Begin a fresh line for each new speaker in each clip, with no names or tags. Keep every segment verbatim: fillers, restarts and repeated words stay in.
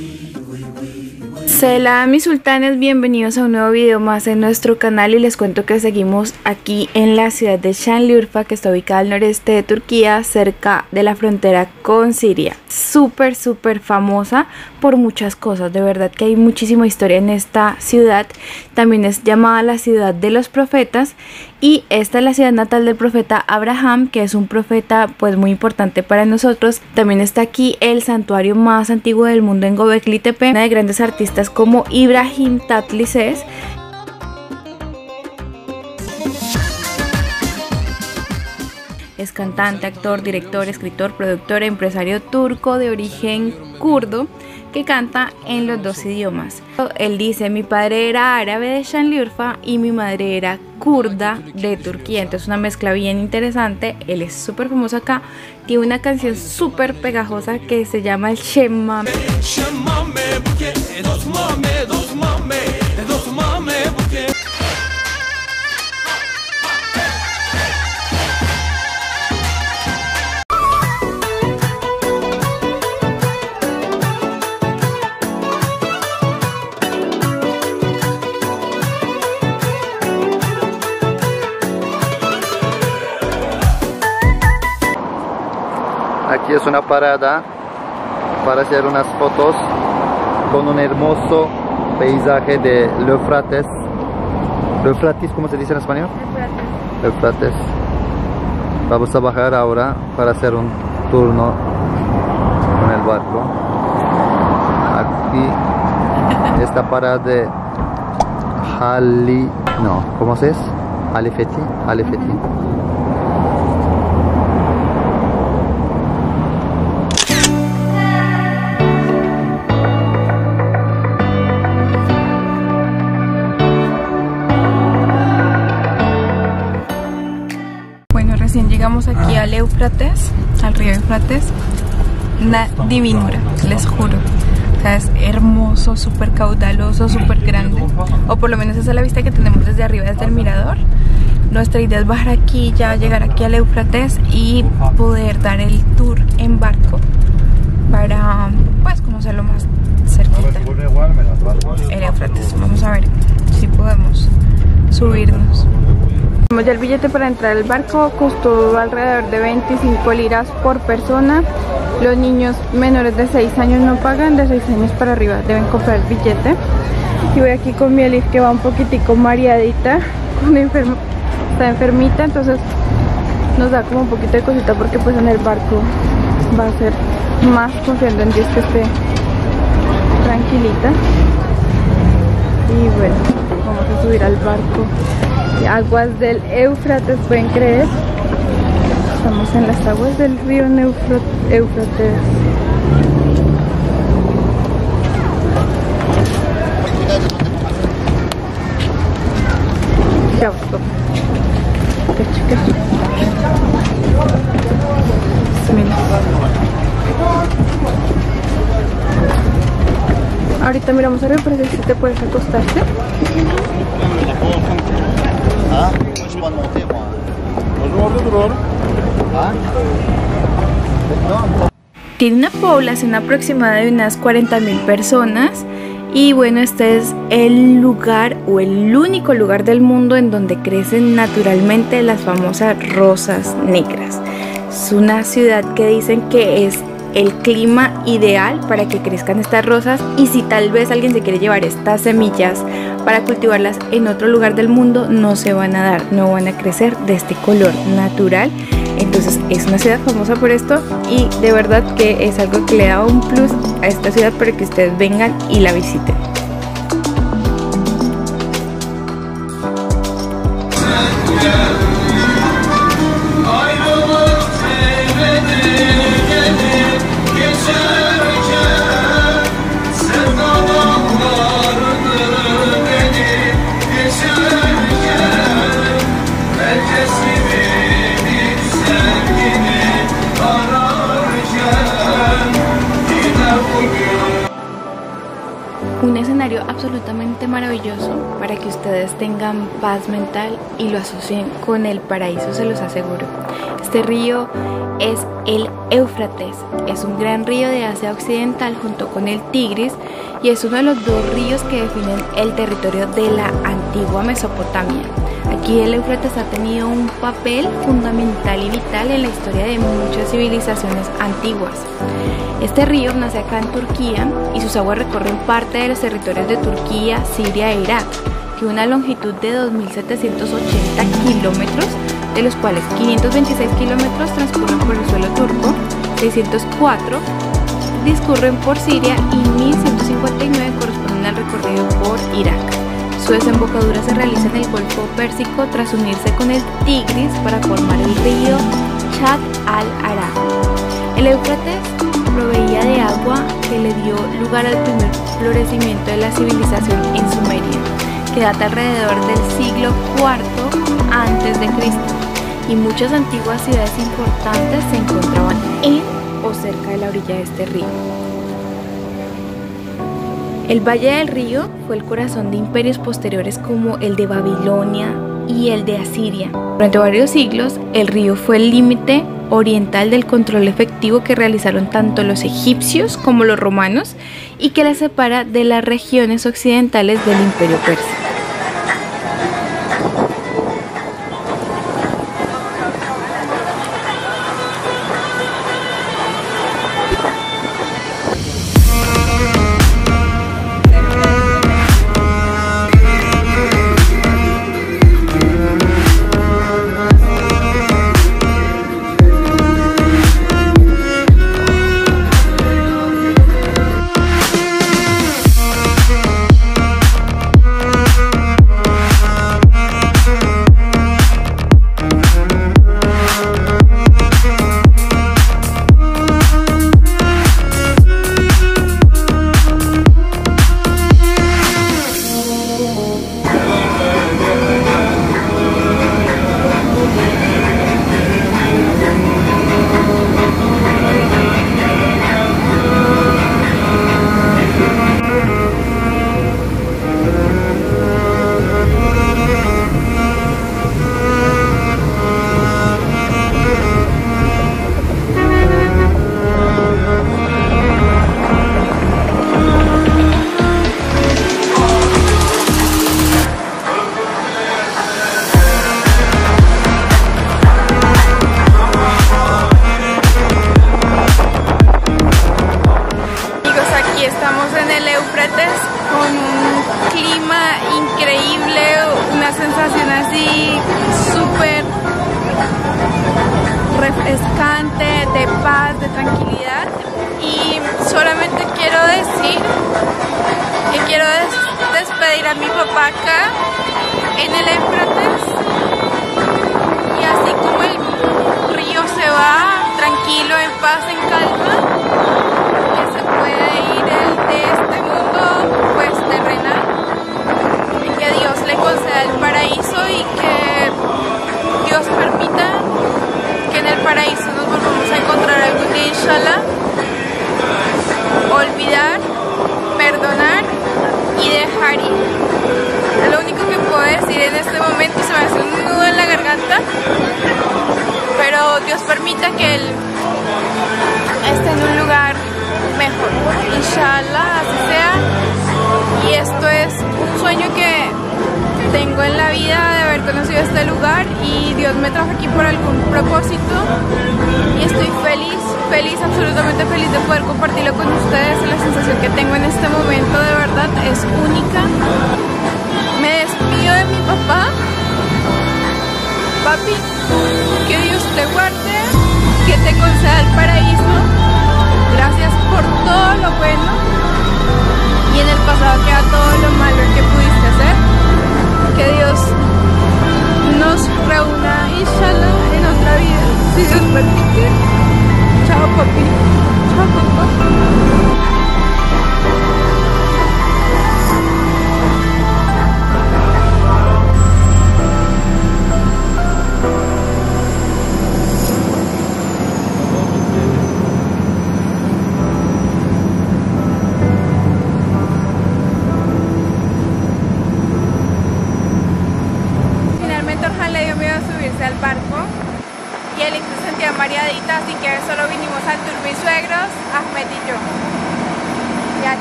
Selam mis sultanes, bienvenidos a un nuevo video más en nuestro canal y les cuento que seguimos aquí en la ciudad de Şanlıurfa, que está ubicada al noreste de Turquía, cerca de la frontera con Siria. Súper súper famosa por muchas cosas, de verdad que hay muchísima historia en esta ciudad. También es llamada la ciudad de los profetas y esta es la ciudad natal del profeta Abraham, que es un profeta pues muy importante para nosotros. También está aquí el santuario más antiguo del mundo en Göbekli Tepe, una de grandes artistas como İbrahim Tatlıses. Es cantante, actor, director, escritor, productor, empresario turco de origen kurdo que canta en los dos idiomas. Él dice: mi padre era árabe de Şanlıurfa y mi madre era kurda de Turquía. Entonces una mezcla bien interesante. Él es súper famoso acá. Tiene una canción súper pegajosa que se llama el Şemmame.
Aquí es una parada para hacer unas fotos con un hermoso paisaje de Eufrates. Eufrates, ¿cómo se dice en español? Eufrates. Eufrates. Vamos a bajar ahora para hacer un turno con el barco. Aquí esta parada de Hali, no, ¿cómo se es? Halifeti, Halifeti.
Recién llegamos aquí al Éufrates, al río Éufrates. Una divinura, les juro. O sea, es hermoso, súper caudaloso, súper grande. O por lo menos esa es la vista que tenemos desde arriba, desde el mirador. Nuestra idea es bajar aquí, ya llegar aquí al Éufrates y poder dar el tour en barco para pues conocerlo más cerquita. El Éufrates, vamos a ver si podemos subirnos. Ya el billete para entrar al barco costó alrededor de veinticinco liras por persona. Los niños menores de seis años no pagan, de seis años para arriba deben comprar el billete. Y voy aquí con mi Elif, que va un poquitico mareadita, una enferma, está enfermita, entonces nos da como un poquito de cosita porque pues en el barco va a ser más confiando en Dios que esté tranquilita. Y bueno, vamos a subir al barco. Aguas del Éufrates, pueden creer. Estamos en las aguas del río Éufrates. Ya, ahorita miramos arriba para ver si te puedes acostarte. Tiene una población aproximada de unas cuarenta mil personas. Y bueno, este es el lugar o el único lugar del mundo en donde crecen naturalmente las famosas rosas negras. Es una ciudad que dicen que es el clima ideal para que crezcan estas rosas, y si tal vez alguien se quiere llevar estas semillas para cultivarlas en otro lugar del mundo, no se van a dar, no van a crecer de este color natural. Entonces es una ciudad famosa por esto y de verdad que es algo que le da un plus a esta ciudad para que ustedes vengan y la visiten. Un escenario absolutamente maravilloso para que ustedes tengan paz mental y lo asocien con el paraíso, se los aseguro. Este río es el Éufrates, es un gran río de Asia Occidental junto con el Tigris y es uno de los dos ríos que definen el territorio de la antigua Mesopotamia. Aquí el Éufrates ha tenido un papel fundamental y vital en la historia de muchas civilizaciones antiguas. Este río nace acá en Turquía y sus aguas recorren parte de los territorios de Turquía, Siria e Irak, que una longitud de dos mil setecientos ochenta kilómetros, de los cuales quinientos veintiséis kilómetros transcurren por el suelo turco, seiscientos cuatro discurren por Siria y mil ciento cincuenta y nueve corresponden al recorrido por Irak. Su desembocadura se realiza en el Golfo Pérsico tras unirse con el Tigris para formar el río Chad al-Arab. El Éufrates proveía de agua que le dio lugar al primer florecimiento de la civilización en Sumeria, que data alrededor del siglo cuarto antes de Cristo, y muchas antiguas ciudades importantes se encontraban en o cerca de la orilla de este río. El Valle del Río fue el corazón de imperios posteriores como el de Babilonia y el de Asiria. Durante varios siglos, el río fue el límite oriental del control efectivo que realizaron tanto los egipcios como los romanos y que la separa de las regiones occidentales del Imperio Persa.
Estamos en el Éufrates con un clima increíble, una sensación así súper refrescante, de paz, de tranquilidad. Y solamente quiero decir que quiero des despedir a mi papá acá en el Éufrates, y así como el río se va tranquilo, en paz, en calma, que se puede ir el de este mundo pues terrenal, y que Dios le conceda el paraíso y que Dios permita que en el paraíso nos volvamos a encontrar algún día, inshallah. Olvidar, perdonar y dejar ir. Es lo único que puedo decir en este momento, se me hace un nudo en la garganta, pero Dios permita que él esté en un lugar mejor, inshallah, así sea. Y esto es un sueño que tengo en la vida, de haber conocido este lugar, y Dios me trajo aquí por algún propósito y estoy feliz, feliz, absolutamente feliz de poder compartirlo con ustedes. La sensación que tengo en este momento de verdad es única. Me despido de mi papá. Papi, que Dios te guarde, que te conceda el paraíso. Gracias por todo lo bueno, y en el pasado queda todo lo malo que pudiste hacer. Que Dios nos reúna, inshallah, en otra vida, si Dios permite. Chao, papi. Chao, papá.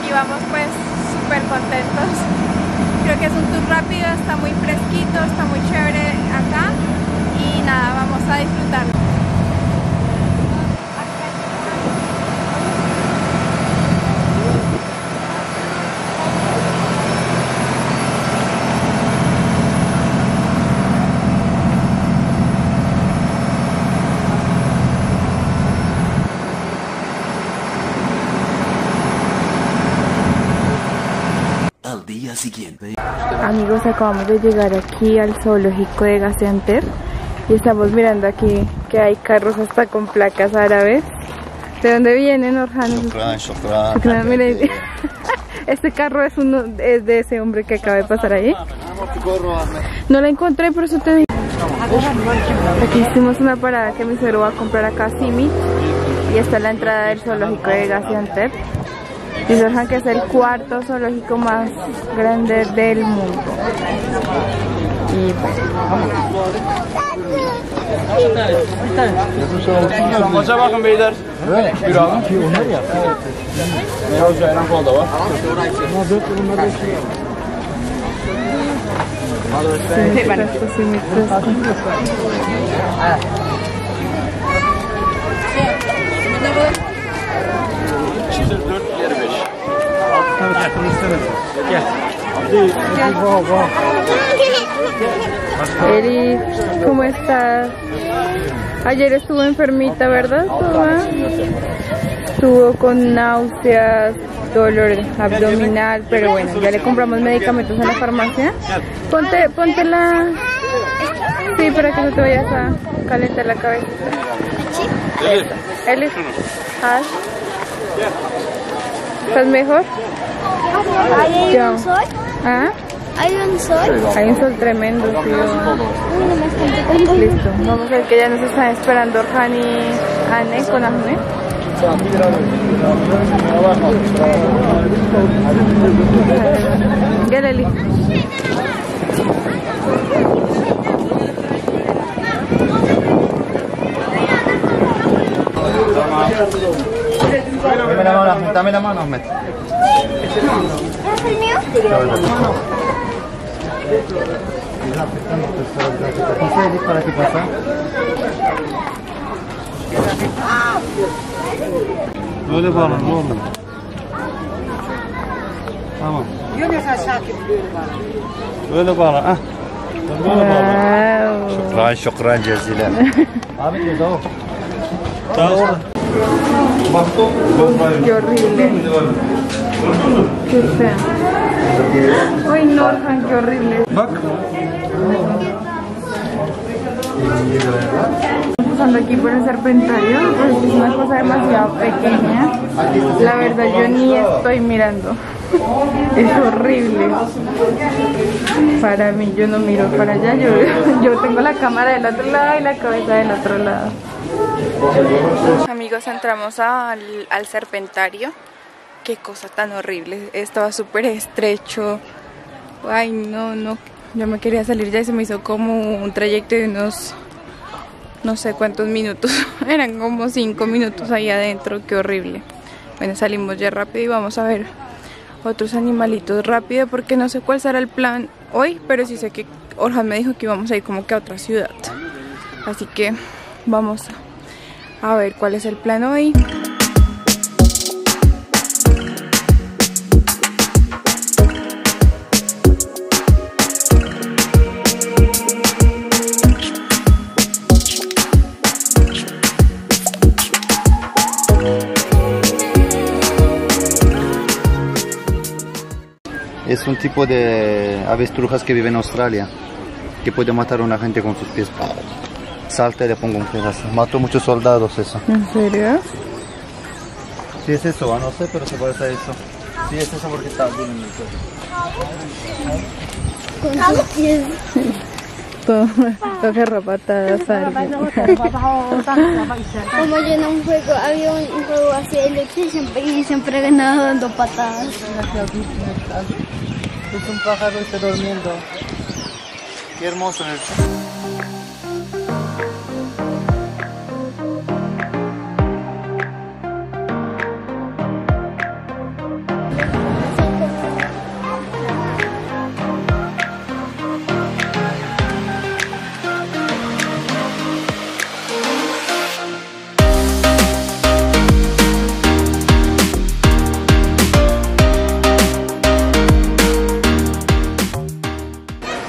y vamos pues súper contentos. Creo que es un tour rápido, está muy fresquito, está muy chévere acá y nada, vamos a disfrutarlo.
Al día siguiente.
Amigos, acabamos de llegar aquí al zoológico de Gaziantep y estamos mirando aquí que hay carros hasta con placas árabes. ¿De dónde vienen, Orhan?
Shukran, shukran.
Shukran, miren. Este carro es uno es de ese hombre que acaba de pasar ahí. No la encontré, por eso te digo. Aquí hicimos una parada que mi suegro va a comprar acá Simi y esta es la entrada del zoológico de Gaziantep. Dice Orhan que es el cuarto zoológico más grande del mundo. Y Eri, ¿cómo estás? Ayer estuvo enfermita, ¿verdad? Estuvo con náuseas, dolor abdominal, pero bueno, ya le compramos medicamentos en la farmacia. Ponte, ponte la... Sí, para que no te vayas a calentar la cabeza. Eli, ¿ah? ¿Estás mejor?
¿Hay un sol?
¿Ah?
¿Hay un sol?
Hay un sol tremendo, tío. Listo, vamos a ver que ya nos están esperando Orhan y Anne con Ahmed. Galeli.
Dame la mano, Ahmed, dame la mano, Ahmed.
¿Es el mío?
¿Para qué pasa? Böyle bağlı, ne oldu? Tamam. Böyle bağlı, ah. Böyle bağlı. Şükran, şükran cezilen. Abi de doğru. Doğru.
Qué horrible. Qué fea. Ay no, Orhan, qué horrible.
Bak.
Pasando aquí por el serpentario, pues es una cosa demasiado pequeña. La verdad yo ni estoy mirando. Es horrible. Para mí, yo no miro para allá. Yo, yo tengo la cámara del otro lado y la cabeza del otro lado. Amigos, entramos al, al serpentario. Qué cosa tan horrible. Estaba súper estrecho. Ay, no, no. Yo me quería salir ya y se me hizo como un trayecto de unos... no sé cuántos minutos. Eran como cinco minutos ahí adentro. Qué horrible. Bueno, salimos ya rápido y vamos a ver otros animalitos rápido porque no sé cuál será el plan hoy, pero sí sé que Orhan me dijo que íbamos a ir como que a otra ciudad. Así que vamos a ver cuál es el plan hoy.
Es un tipo de avestrujas que vive en Australia, que puede matar a una gente con sus pies. Salta y le pongo un pedazo. Mató muchos soldados eso.
¿En serio?
Sí es eso, no sé, pero se parece a eso. Sí es eso porque está bien en el cuerpo.
Con sus pies.
Todo, todo garrapatadas, algo.
Como yo en un juego, había un, un juego así de lucha y siempre, y siempre ganaba dando patadas.
Es un pájaro está durmiendo. Qué hermoso en el...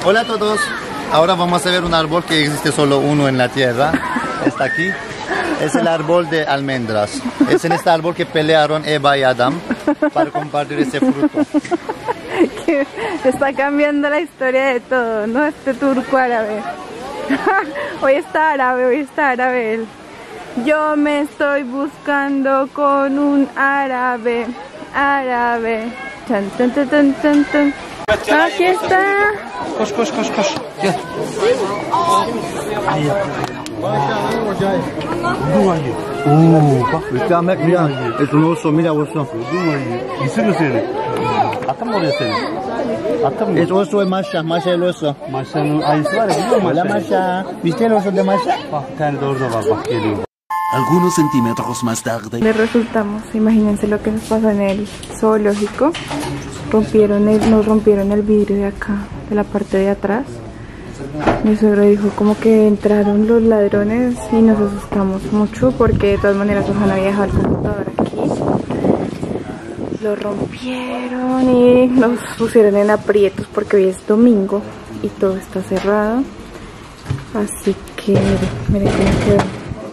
Hola a todos. Ahora vamos a ver un árbol que existe solo uno en la tierra. Está aquí. Es el árbol de almendras. Es en este árbol que pelearon Eva y Adán para compartir ese fruto.
Que está cambiando la historia de todo, ¿no? Este turco árabe. Hoy está árabe, hoy está árabe él. Yo me estoy buscando con un árabe, árabe. Tan, tan, tan, tan, tan, tan. Aquí está.
Koş koş koş koş. Gel.
Uh, mira, mira, es un oso, mira oso.
İsim senin. Atın mı oraya senin? Atın mı?
Es oso de Masha, Masha el oso.
Maşanın ayısı var ya, biliyor musun?
Hola Masha, ¿viste el oso de Masha?
Bak bir tane de orada var, bak geliyor.
Algunos centímetros más tarde.
Le resultamos, imagínense lo que nos pasó en el zoológico. Rompieron el, nos rompieron el vidrio de acá, de la parte de atrás. Mi suegro dijo como que entraron los ladrones y nos asustamos mucho porque de todas maneras Ojana había dejado el computador aquí. Lo rompieron y nos pusieron en aprietos porque hoy es domingo y todo está cerrado. Así que miren, miren cómo quedó.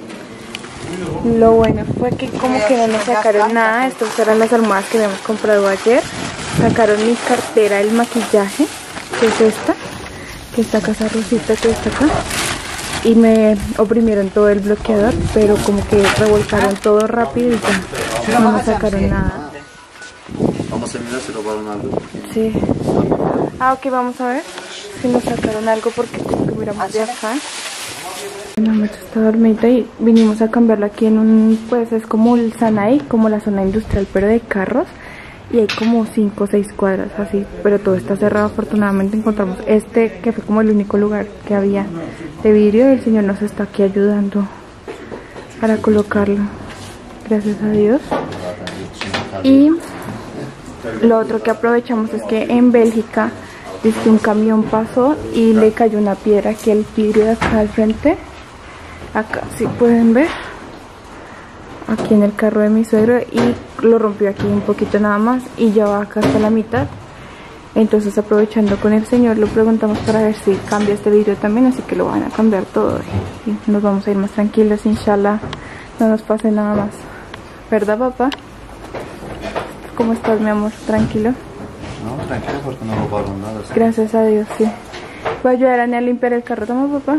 Lo bueno fue que como que no nos sacaron nada. Estas eran las almohadas que habíamos comprado ayer. Sacaron mi cartera, el maquillaje, que es esta, que está acá, esa rosita que está acá. Y me oprimieron todo el bloqueador, pero como que revolcaron todo rápido y ya no nos sacaron nada.
Vamos a mirar si robaron algo.
Sí. Ah, ok, vamos a ver si nos sacaron algo porque como que miramos de acá. La moto está dormida y vinimos a cambiarla aquí en un, pues es como el Sanay, como la zona industrial, pero de carros. Y hay como cinco o seis cuadras así, pero todo está cerrado. Afortunadamente encontramos este que fue como el único lugar que había de vidrio y el señor nos está aquí ayudando para colocarlo, gracias a Dios. Y lo otro que aprovechamos es que en Bélgica dice que un camión pasó y le cayó una piedra aquí al vidrio de acá al frente. Acá si pueden ver, aquí en el carro de mi suegro, y lo rompió aquí un poquito nada más y ya va acá hasta la mitad. Entonces aprovechando con el señor lo preguntamos para ver si cambia este vidrio también, así que lo van a cambiar todo y nos vamos a ir más tranquilos, inshallah no nos pase nada más, ¿verdad papá? ¿Cómo estás mi amor? ¿Tranquilo?
No, tranquilo porque no robaron nada. ¿Sí?
Gracias a Dios, sí. Voy a ayudar a Nea a limpiar el carro, ¿toma papá?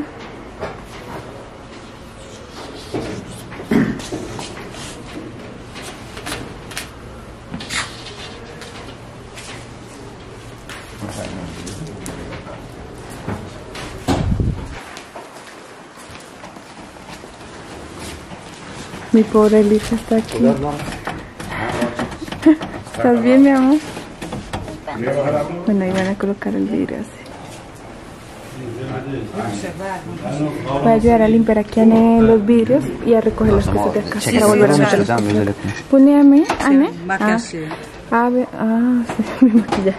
Mi pobre Elisa está aquí. ¿Estás bien, mi amor? Bueno, ahí van a colocar el vidrio así. Voy a ayudar a limpiar aquí en los vidrios y a recoger las cosas de acá para volver a meterlos. Pone a mí, a mí. Ah, a ver, ah, sí, mi maquillaje.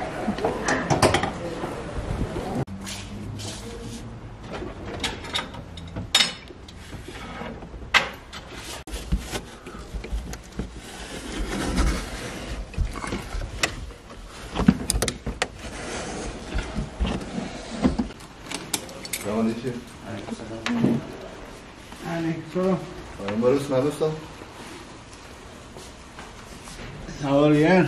Barış, nasılsın?
Sağ ol yeğen.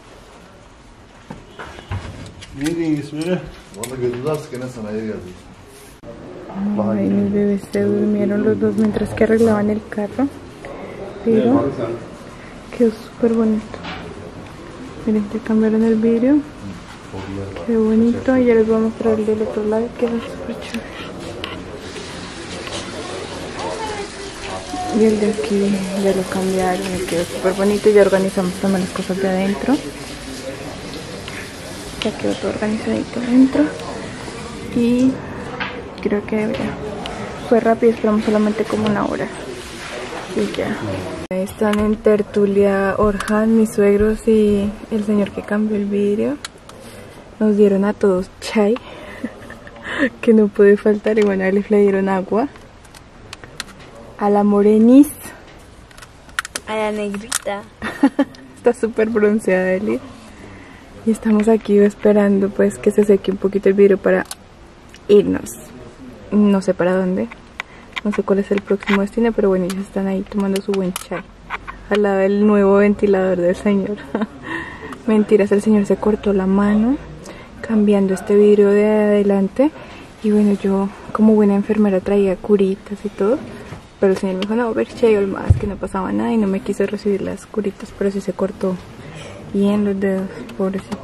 Ne diyeyim ismini?
Valla gözümüzü artık gene sanayiye geldik.
Ay, mis bebés se durmieron los dos mientras que arreglaban el carro, pero quedó súper bonito. Miren que cambiaron el vidrio, qué bonito. Y ya les voy a mostrar el del otro lado, quedó súper chévere. Y el de aquí ya lo cambiaron y quedó súper bonito. Ya organizamos también las cosas de adentro. Ya quedó todo organizadito adentro. Y creo que ya fue rápido, esperamos solamente como una hora. Y ya. Están en tertulia Orhan, mis suegros y el señor que cambió el vidrio. Nos dieron a todos chai, que no puede faltar. Y bueno, a Elif le dieron agua. A la morenis.
A la negrita.
Está súper bronceada Elif. Y estamos aquí esperando pues que se seque un poquito el vidrio para irnos. No sé para dónde, no sé cuál es el próximo destino, pero bueno, ellos están ahí tomando su buen chai al lado del nuevo ventilador del señor. Mentiras, el señor se cortó la mano cambiando este vidrio de adelante. Y bueno, yo como buena enfermera traía curitas y todo, pero el señor me dijo, no, ver chayol más, que no pasaba nada, y no me quiso recibir las curitas, pero sí se cortó bien los dedos, pobrecito.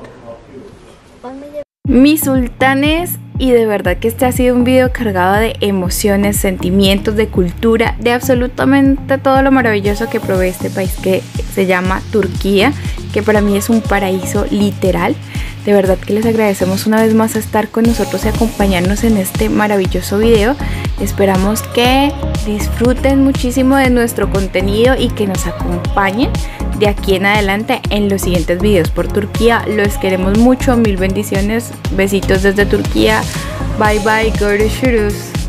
Mis sultanes, y de verdad que este ha sido un video cargado de emociones, sentimientos, de cultura, de absolutamente todo lo maravilloso que provee este país que se llama Turquía, que para mí es un paraíso literal. De verdad que les agradecemos una vez más a estar con nosotros y acompañarnos en este maravilloso video. Esperamos que disfruten muchísimo de nuestro contenido y que nos acompañen de aquí en adelante en los siguientes videos por Turquía. Los queremos mucho, mil bendiciones, besitos desde Turquía. Bye bye, görüşürüz.